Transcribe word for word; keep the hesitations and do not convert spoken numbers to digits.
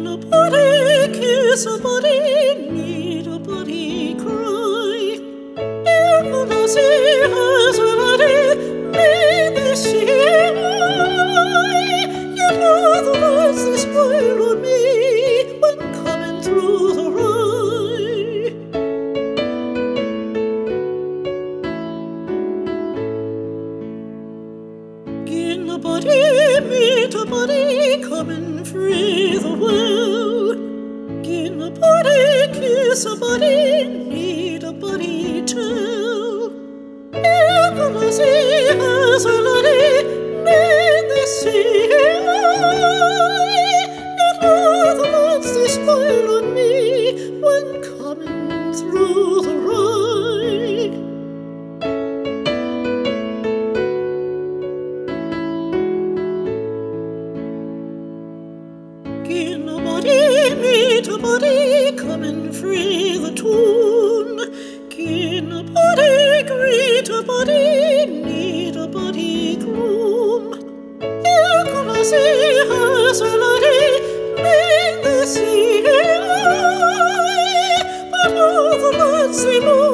a body kiss a body, need a body cry. If a sea has a body, may they see I. You know the words they spoil on me when coming through the rye. Gin a body, meet a body, coming free the well. Gin a body, kiss a body, need a body tell. If a lassie has a laddie, may they see I. Yet all the words they spoil on me when coming through the rye. Gin a body, meet a body, coming free the tune. Gin a body, greet a body, need a body groom. If a lassie has a laddie, may they see I. But all the words they